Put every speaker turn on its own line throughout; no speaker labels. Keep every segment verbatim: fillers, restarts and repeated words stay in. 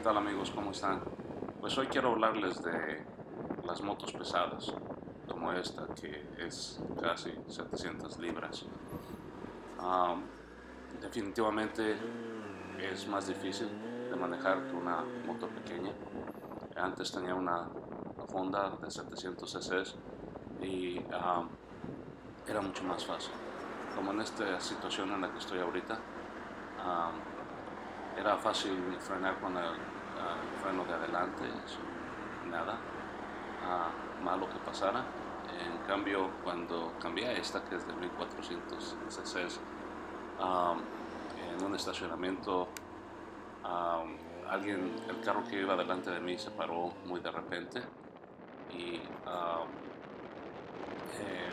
tal amigos? ¿Cómo están? Pues hoy quiero hablarles de las motos pesadas, como esta que es casi setecientas libras. Um, Definitivamente es más difícil de manejar que una moto pequeña. Antes tenía una Honda de setecientos cc y um, era mucho más fácil. Como en esta situación en la que estoy ahorita, um, era fácil frenar con el, uh, el freno de adelante sin nada uh, malo que pasara. En cambio, cuando cambié a esta, que es de mil cuatrocientos cc, um, en un estacionamiento, um, alguien, el carro que iba delante de mí se paró muy de repente y um, eh,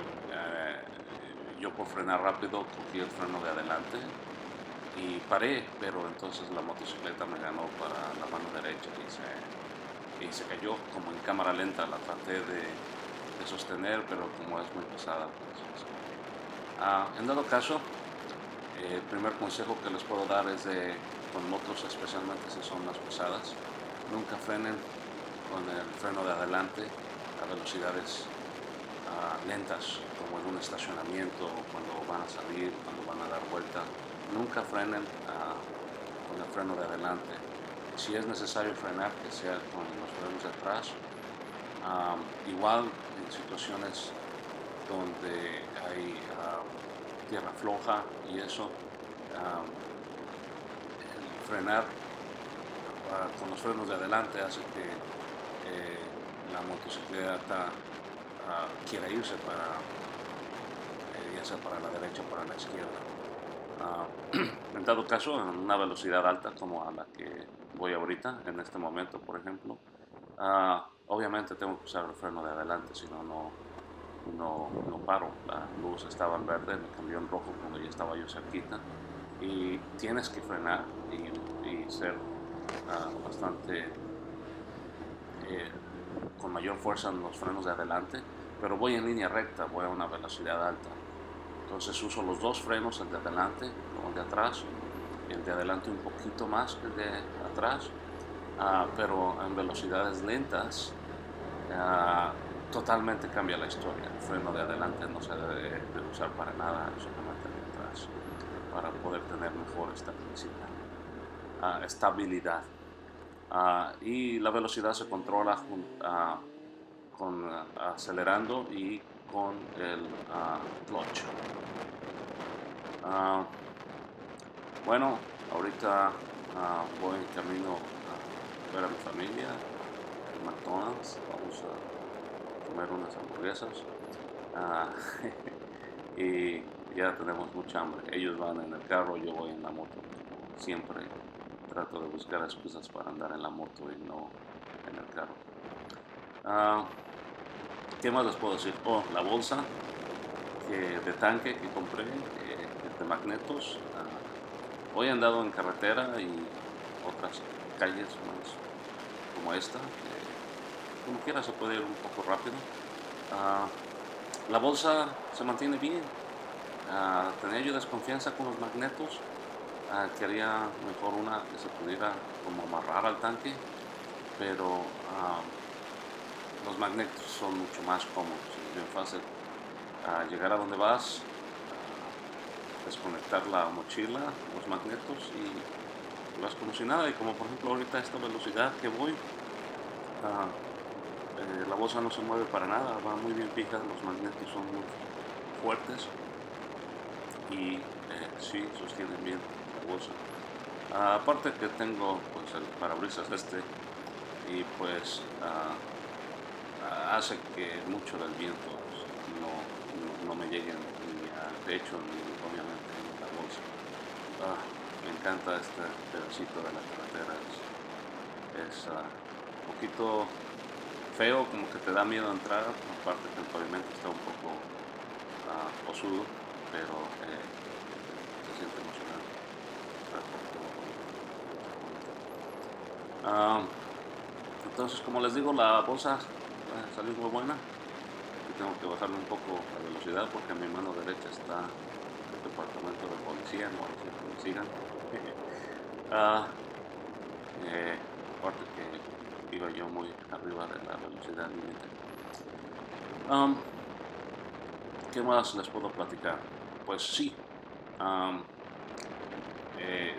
eh, yo por frenar rápido cogí el freno de adelante y paré, pero entonces la motocicleta me ganó para la mano derecha y se, y se cayó como en cámara lenta. La traté de, de sostener, pero como es muy pesada, pues se cayó. Ah, en dado caso, eh, el primer consejo que les puedo dar es de, con motos especialmente si son más pesadas, nunca frenen con el freno de adelante a velocidades uh, lentas, como en un estacionamiento, cuando van a salir, cuando van a dar vuelta. Nunca frenen uh, con el freno de adelante. Si es necesario frenar, que sea con los frenos de atrás. Um, igual en situaciones donde hay uh, tierra floja y eso, um, el frenar uh, con los frenos de adelante hace que eh, la motocicleta uh, quiera irse para, eh, ya sea para la derecha o para la izquierda. Uh, en dado caso, en una velocidad alta como a la que voy ahorita, en este momento, por ejemplo, uh, obviamente tengo que usar el freno de adelante, si no, no, no, no paro. La luz estaba en verde, me cambió en rojo cuando ya estaba yo cerquita. Y tienes que frenar y, y ser uh, bastante eh, con mayor fuerza en los frenos de adelante, pero voy en línea recta, voy a una velocidad alta. Entonces uso los dos frenos, el de adelante o el de atrás, el de adelante un poquito más que el de atrás, uh, pero en velocidades lentas uh, totalmente cambia la historia. El freno de adelante no se debe de usar para nada, solamente el de atrás, para poder tener mejor estabilidad. Uh, estabilidad. Uh, y la velocidad se controla uh, con uh, acelerando y con el uh, clutch. Uh, bueno, ahorita uh, voy en camino a ver a mi familia en McDonald's. Vamos a comer unas hamburguesas uh, y ya tenemos mucha hambre. Ellos van en el carro, yo voy en la moto. Como siempre trato de buscar excusas para andar en la moto y no en el carro. Uh, ¿Qué más les puedo decir? Oh, la bolsa que, de tanque que compré, eh, de magnetos. Uh, hoy he andado en carretera y otras calles más como esta. Eh, como quiera se puede ir un poco rápido. Uh, la bolsa se mantiene bien. Uh, tenía yo desconfianza con los magnetos. Uh, quería mejor una que se pudiera como amarrar al tanque, pero uh, los magnetos son mucho más cómodos, es bien fácil uh, llegar a donde vas, uh, desconectar la mochila, los magnetos y vas como si nada. Y como por ejemplo ahorita a esta velocidad que voy, uh, eh, la bolsa no se mueve para nada, va muy bien fija, los magnetos son muy fuertes y eh, sí sostienen bien la bolsa. Uh, aparte que tengo pues el parabrisas este y pues uh, hace que mucho del viento no, no, no me llegue ni a techo ni obviamente en la bolsa. Ah, me encanta este pedacito de la carretera, es, es uh, un poquito feo, como que te da miedo entrar, aparte que el pavimento está un poco uh, osudo, pero eh, se siente emocionante. Uh, entonces, como les digo, la bolsa salió muy buena y tengo que bajarle un poco la velocidad porque a mi mano derecha está el departamento de policía, no quiero que me sigan. uh, eh, aparte que iba yo muy arriba de la velocidad límite. Um, ¿Qué más les puedo platicar? Pues sí, um, eh,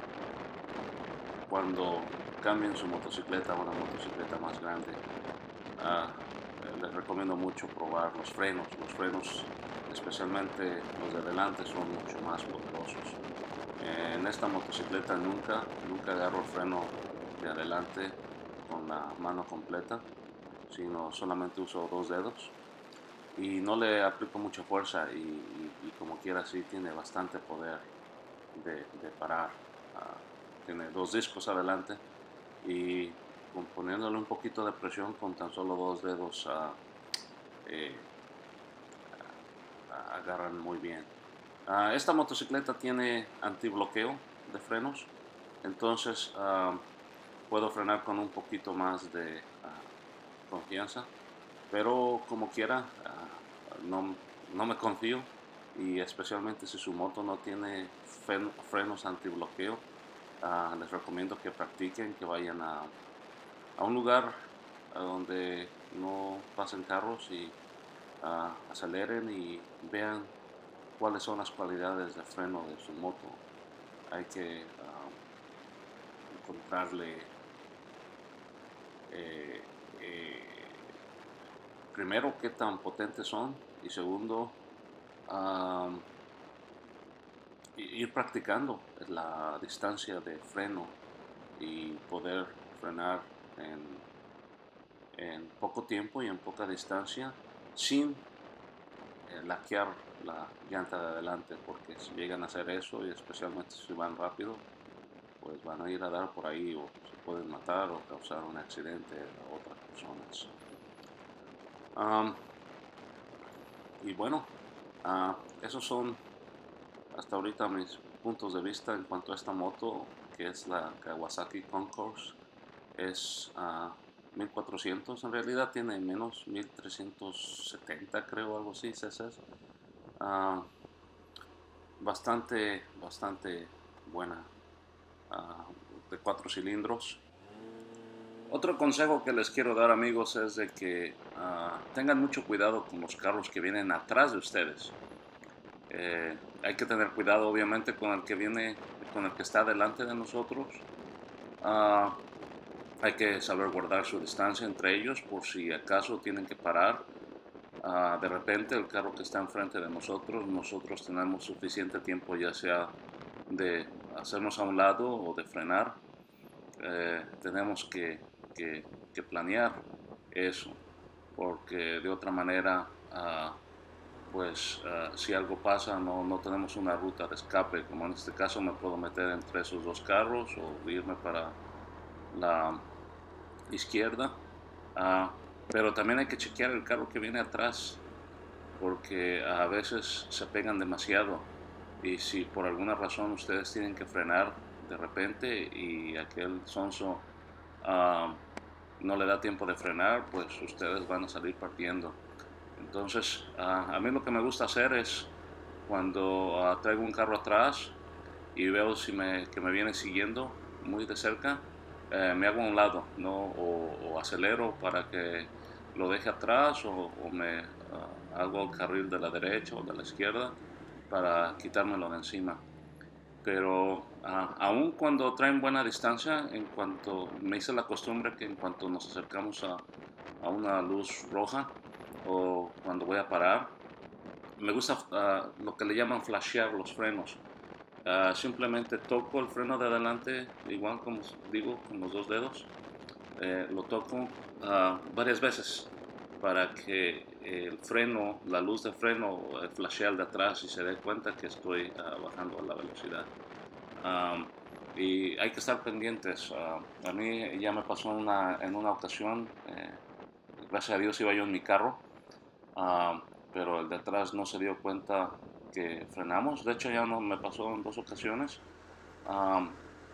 cuando cambien su motocicleta a una motocicleta más grande, uh, les recomiendo mucho probar los frenos. Los frenos, especialmente los de adelante, son mucho más poderosos. Eh, en esta motocicleta nunca, nunca agarro el freno de adelante con la mano completa, sino solamente uso dos dedos y no le aplico mucha fuerza y, y, y como quiera sí tiene bastante poder de, de parar. Uh, tiene dos discos adelante y poniéndole un poquito de presión con tan solo dos dedos uh, eh, uh, agarran muy bien. Uh, esta motocicleta tiene antibloqueo de frenos, entonces uh, puedo frenar con un poquito más de uh, confianza, pero como quiera uh, no, no me confío, y especialmente si su moto no tiene frenos antibloqueo, uh, les recomiendo que practiquen, que vayan a, a un lugar a donde no pasen carros y uh, aceleren y vean cuáles son las cualidades de freno de su moto. Hay que uh, encontrarle eh, eh, primero qué tan potentes son, y segundo um, ir practicando la distancia de freno y poder frenar en, en poco tiempo y en poca distancia sin eh, laquear la llanta de adelante, porque si llegan a hacer eso, y especialmente si van rápido, pues van a ir a dar por ahí o se pueden matar o causar un accidente a otras personas. Um, y bueno, uh, esos son hasta ahorita mis puntos de vista en cuanto a esta moto, que es la Kawasaki Concourse. Es uh, mil cuatrocientos, en realidad tiene menos, mil trescientos setenta creo, algo así, cc's. Uh, bastante, bastante buena, uh, de cuatro cilindros. Otro consejo que les quiero dar, amigos, es de que uh, tengan mucho cuidado con los carros que vienen atrás de ustedes. Eh, hay que tener cuidado, obviamente, con el que viene, con el que está delante de nosotros. Uh, hay que saber guardar su distancia entre ellos por si acaso tienen que parar. Uh, de repente el carro que está enfrente de nosotros, nosotros tenemos suficiente tiempo, ya sea de hacernos a un lado o de frenar. Eh, tenemos que, que, que planear eso, porque de otra manera uh, pues uh, si algo pasa no, no tenemos una ruta de escape. Como en este caso me puedo meter entre esos dos carros o irme para la izquierda, uh, pero también hay que chequear el carro que viene atrás, porque a veces se pegan demasiado, y si por alguna razón ustedes tienen que frenar de repente y aquel sonso uh, no le da tiempo de frenar, pues ustedes van a salir partiendo. Entonces uh, a mí lo que me gusta hacer es, cuando uh, traigo un carro atrás y veo si me, que me viene siguiendo muy de cerca, eh, me hago a un lado, ¿no? o, o acelero para que lo deje atrás, o, o me uh, hago el carril de la derecha o de la izquierda para quitármelo de encima. Pero uh, aún cuando traen buena distancia, en cuanto me hice la costumbre que en cuanto nos acercamos a, a una luz roja o cuando voy a parar, me gusta uh, lo que le llaman flashear los frenos. Uh, simplemente toco el freno de adelante, igual como digo, con los dos dedos. Eh, lo toco uh, varias veces para que el freno, la luz de freno, eh, flashee al de atrás y se dé cuenta que estoy uh, bajando la velocidad. Um, y hay que estar pendientes. Uh, a mí ya me pasó una, en una ocasión, eh, gracias a Dios iba yo en mi carro, uh, pero el de atrás no se dio cuenta que frenamos. De hecho ya no me pasó en dos ocasiones. Um,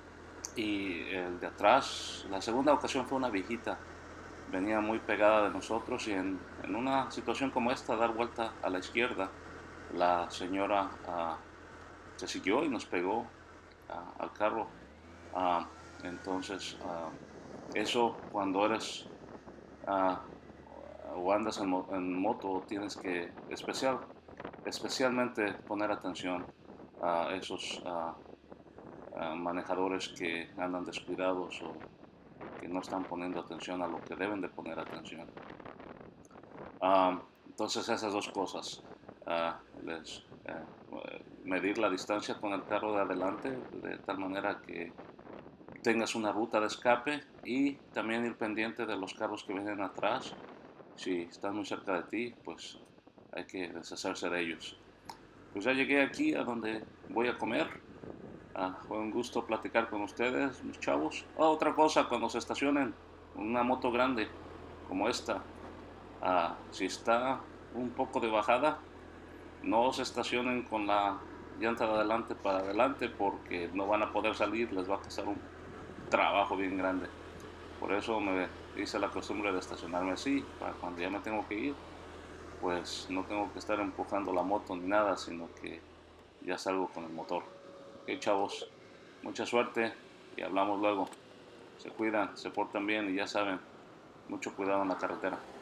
y el de atrás, la segunda ocasión fue una viejita, venía muy pegada de nosotros, y en, en una situación como esta, dar vuelta a la izquierda, la señora uh, se siguió y nos pegó uh, al carro. Uh, entonces uh, Eso cuando eres uh, o andas en, mo en, moto tienes que especial, especialmente poner atención a esos uh, uh, manejadores que andan descuidados o que no están poniendo atención a lo que deben de poner atención. Um, entonces esas dos cosas, uh, les, uh, medir la distancia con el carro de adelante de tal manera que tengas una ruta de escape y también ir pendiente de los carros que vienen atrás. Si están muy cerca de ti, pues hay que deshacerse de ellos. Pues ya llegué aquí a donde voy a comer. Ah, fue un gusto platicar con ustedes, mis chavos. Oh, otra cosa, cuando se estacionen una moto grande como esta, ah, si está un poco de bajada, no se estacionen con la llanta de adelante para adelante porque no van a poder salir, les va a costar un trabajo bien grande. Por eso me hice la costumbre de estacionarme así, para cuando ya me tengo que ir, pues no tengo que estar empujando la moto ni nada, sino que ya salgo con el motor. Ok, chavos, mucha suerte y hablamos luego. Se cuidan, se portan bien y ya saben, mucho cuidado en la carretera.